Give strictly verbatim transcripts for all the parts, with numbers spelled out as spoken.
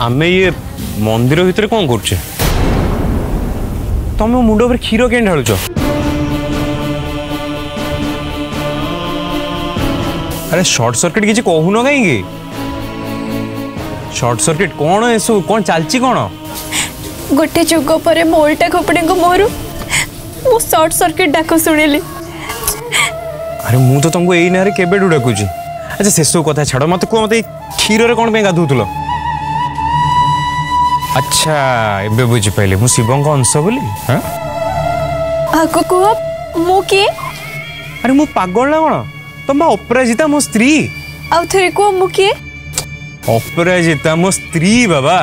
आमे ये मंदिर भितर कौन कर तुम मुंड पर क्षीर के ढालुच अरे शॉर्ट सर्किट किसी कहून कहीं शॉर्ट सर्किट कौन ए सब कौन चलची कौन गोटे जुग पर मो उल्टा खोपड़ी को मोरू मो शॉर्ट सर्किट डाक शुणिली। अरे मु तो तुमको यही ना केबे डाकुची। अच्छा से सब कथा छाड़ मत कह मत क्षीर कौन पे गाधुल। अच्छा एबे बुझी पाइले मु शिवं को अंश बोली। हां आको कह मु के अरे मु पागल ना कौन तुम अपराजिता मो स्त्री आउ थरे को मु के अपराजिता मो स्त्री बाबा।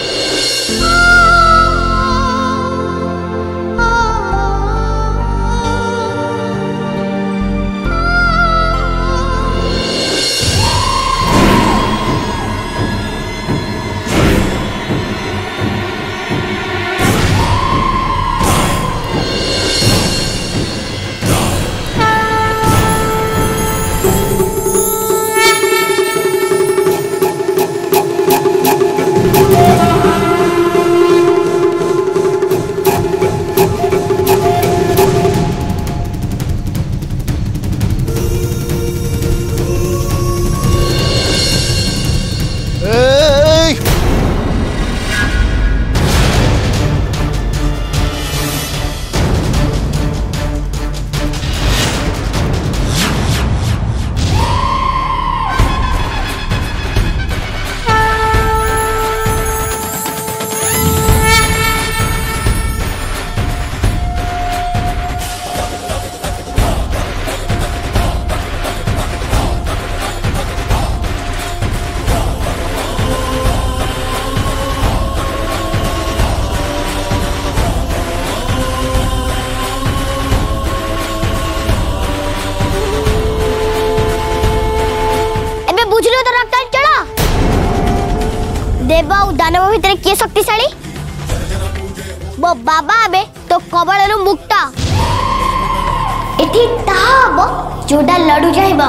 देव और दानव भितर किए शक्तिशाली वो बाबा आबे तो कबल मुक्ता एठी ताब जोडा लडू जाइबा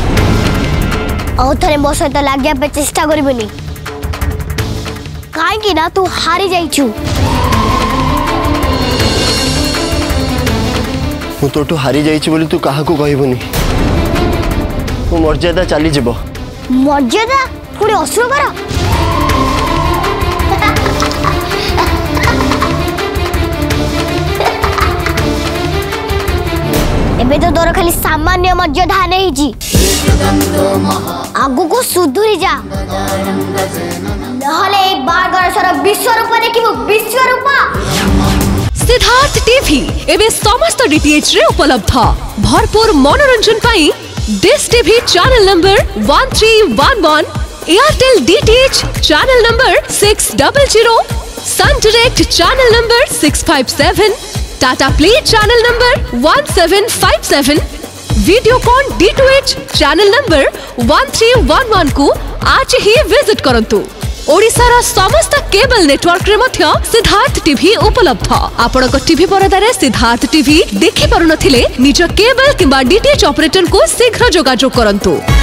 और थरे मो सहित लागिया पे चेष्टा करबनी काहे कि ना तू हारी जाइछु। मु तोटू हारी जाइछि बोली तू काहा को कहबनी मु मर्यादा चली जीवो। मर्यादा पुरी असुर कर एबे तो तोर खाली सामान्य मर्यादा नहीं जी आगु को सुधुरी जा नहले एक बार गरसर विश्व रूप देखिबो विश्व रूप। सिद्धार्थ टीवी एबे समस्त डीटीएच रे उपलब्ध भरपूर मनोरंजन पाई dish TV channel number one three one one Airtel DTH channel number six double zero Sun Direct channel number six five seven Tata play channel number one seven five seven Videocon D two H channel number one three one one को आज ही visit करंतु। ओडिशार समस्त cable network रे मध्य Siddharth TV उपलब्ध। आपनक TV परदारे Siddharth TV देखि पारुनथिले निज केबल किबा डीटीएच ऑपरेटर को शीघ्र जोगाजोग करंतु।